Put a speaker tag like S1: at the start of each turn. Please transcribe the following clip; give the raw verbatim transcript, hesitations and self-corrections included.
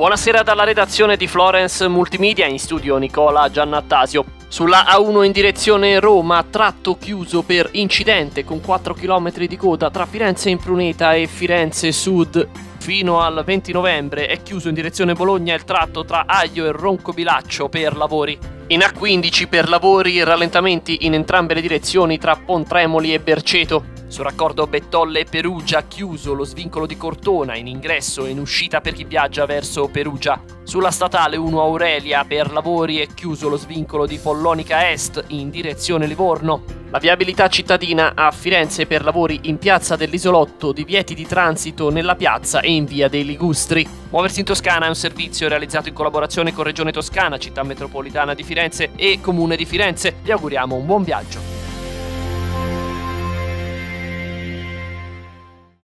S1: Buonasera dalla redazione di Florence Multimedia, in studio Nicola Giannattasio. Sulla A uno in direzione Roma, tratto chiuso per incidente con quattro chilometri di coda tra Firenze Impruneta e Firenze Sud. Fino al venti novembre è chiuso in direzione Bologna il tratto tra Aglio e Roncobilaccio per lavori. In A quindici per lavori rallentamenti in entrambe le direzioni tra Pontremoli e Berceto. Sul raccordo Bettolle-Perugia chiuso lo svincolo di Cortona in ingresso e in uscita per chi viaggia verso Perugia. Sulla statale uno Aurelia per lavori è chiuso lo svincolo di Follonica Est in direzione Livorno. La viabilità cittadina a Firenze per lavori in piazza dell'Isolotto, divieti di transito nella piazza e in via dei Ligustri. Muoversi in Toscana è un servizio realizzato in collaborazione con Regione Toscana, Città Metropolitana di Firenze e Comune di Firenze. Vi auguriamo un buon viaggio.